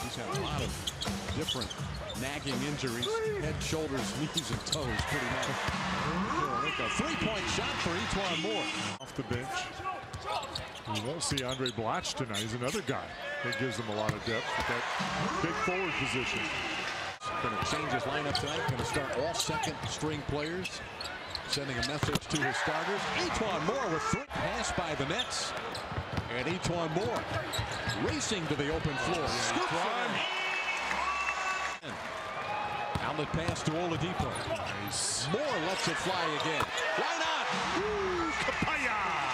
He's had a lot of different nagging injuries. Head, shoulders, knees, and toes pretty much. A three-point shot for E'Twaun Moore. Off the bench. You won't see Andre Blatch tonight. He's another guy that gives them a lot of depth with that big forward position. Going to change his lineup tonight. Going to start all second-string players. Sending a message to his starters. E'Twaun Moore with three. Pass by the Nets. And E'Twaun Moore racing to the open floor. Scoops it. Outlet pass to Oladipo. Nice. Moore lets it fly again. Why not? Kapaya!